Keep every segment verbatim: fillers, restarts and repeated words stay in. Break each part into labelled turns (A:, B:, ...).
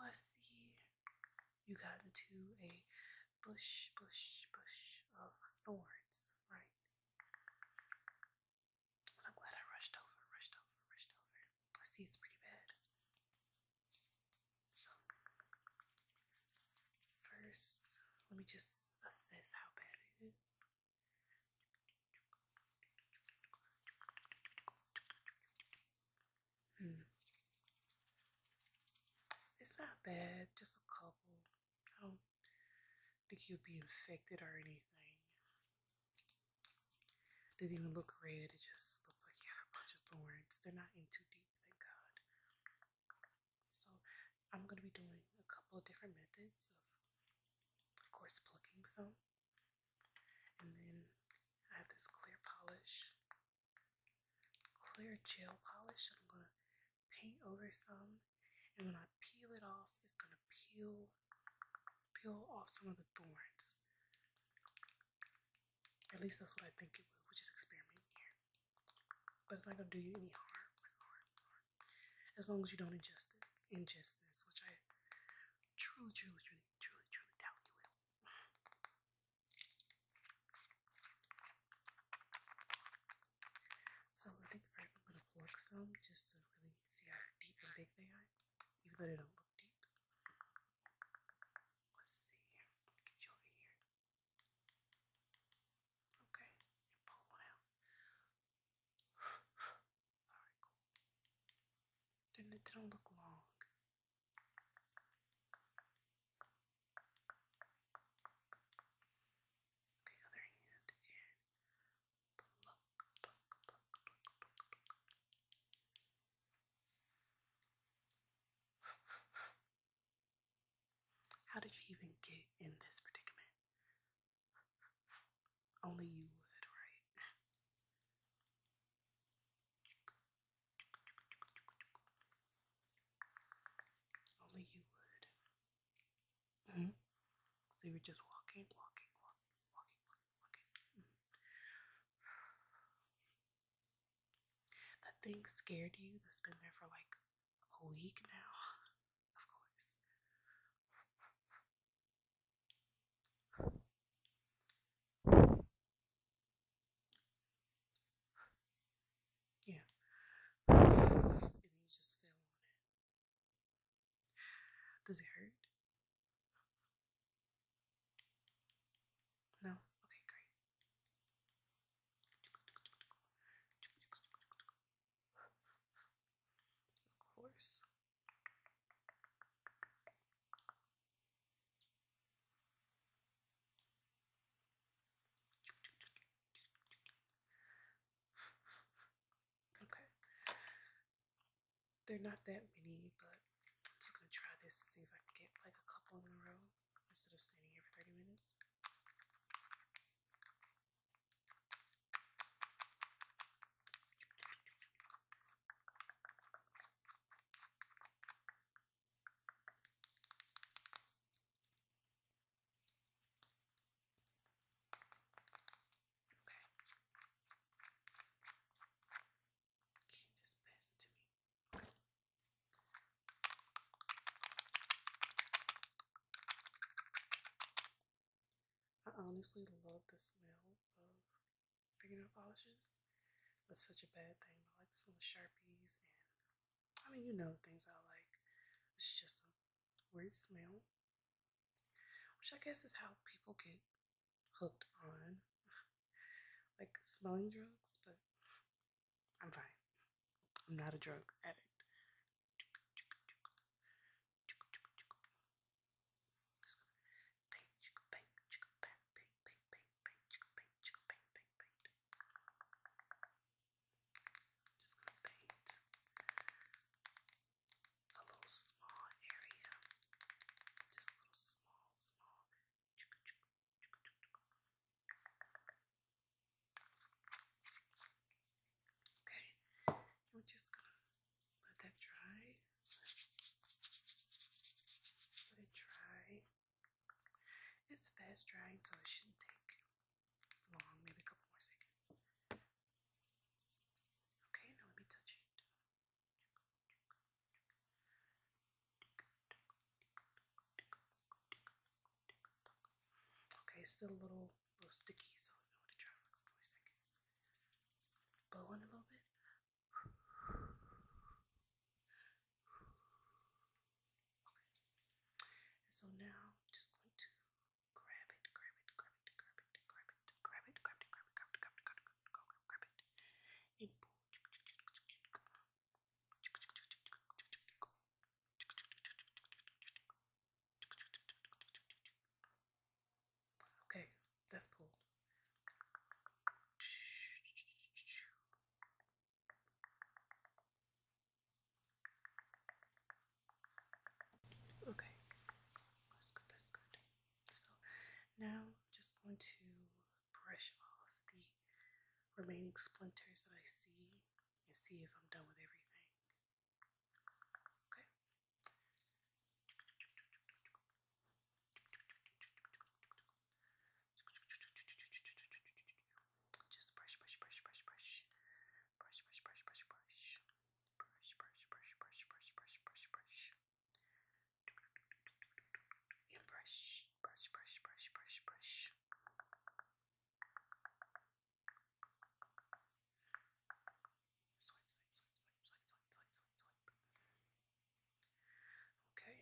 A: I see you got into a bush, bush, bush of thorns, right? I'm glad I rushed over, rushed over, rushed over. I see it's pretty bad. So, first, let me just assess how bad it is. Hmm. It's not bad, just a couple. I don't think you'll be infected or anything. It doesn't even look red, it just looks like you have a bunch of thorns. They're not in too deep, thank God. So I'm going to be doing a couple of different methods of, of course, plucking some. And then I have this clear polish, clear gel polish. I'm going to paint over some. And when I peel it off, it's going to peel, peel off some of the thorns. At least that's what I think it will. We're just experimenting here. But it's not going to do you any harm, harm, harm. As long as you don't ingest it, ingest this, which I truly, truly, truly, truly, truly doubt you will. So I think first I'm going to pluck some just to really see how deep and big they are. Even though they don't look deep. Let's see. Get you over here. Okay. And pull one out. Alright, cool. They, they don't look long. Okay, other hand. And pluck, pluck, pluck, pluck, pluck, pluck. How did you even get in this predicament? Only you would, right? Only you would. Mm-hmm. So you were just walking, walking, walking, walking, walking, walking. Mm-hmm. That thing scared you that's been there for like a week now? Of course. Yeah. And then you just fell on it. Does it hurt? No? Okay, great. Of course. Okay. They're not that many, but I'm just gonna try this to see if I can get like a couple in a row instead of standing here for thirty minutes. Okay. Okay, just pass it to me. Okay. I honestly love the smell of fingernail polishes. That's such a bad thing. I like the smell of Sharpies, and I mean, you know things I like. It's just a weird smell, which I guess is how people get hooked on like smelling drugs, but I'm fine. I'm not a drug addict. We're just gonna let it's still a little, little sticky, so I'm going to try for a couple more seconds. Blow on it a little bit. And so now I'm just going to grab it, grab it, grab it, grab it, grab it, grab it, grab it, grab it, grab it, grab it, grab it, grab it, grab it, and pull. Okay, that's pulled. Okay, that's good, that's good. So now I'm just going to brush off the remaining splinters that I see and see if I'm done with everything. Okay. Just brush, brush, brush, brush, brush. Brush, brush, brush, brush, brush. Brush, brush, brush, brush, brush, brush, brush, brush. And brush, brush, brush, brush, brush, brush. Swipe, swipe, swipe, swipe, swipe, swipe, swipe, swipe, swipe. Okay.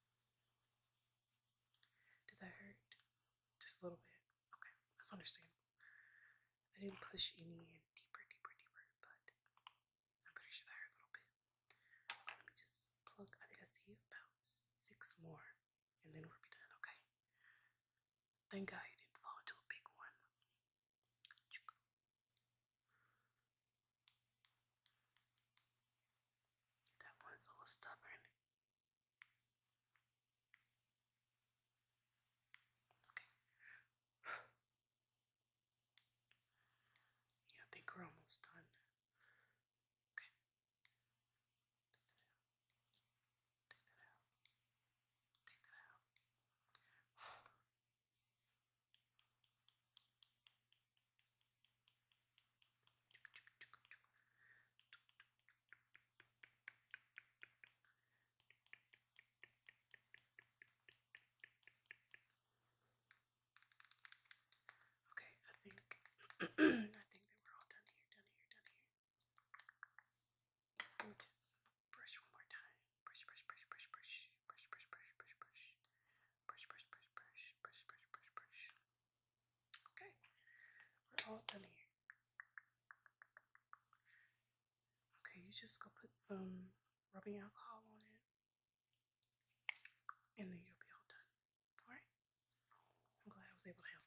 A: Did that hurt? Just a little bit. Okay, that's understandable. I didn't push any in deeper, deeper, deeper, but I'm pretty sure that hurt a little bit. Let me just plug. I think I see about six more, and then we'll be done. Okay. Thank God you didn't fall into a big one. That one's a little stubborn. Okay. Yeah, I think we're almost done. Okay. Take that out. Take that out. Okay, I think I think that we're all done here, done here, done here. Let me just brush one more time. Brush, brush, brush, brush, brush, brush, brush, brush, brush, brush, brush, brush, brush, brush, brush, brush, brush, brush. Okay, we're all done here. Okay, you just go put some rubbing alcohol on it, and then you'll be all done. All right. I'm glad I was able to help.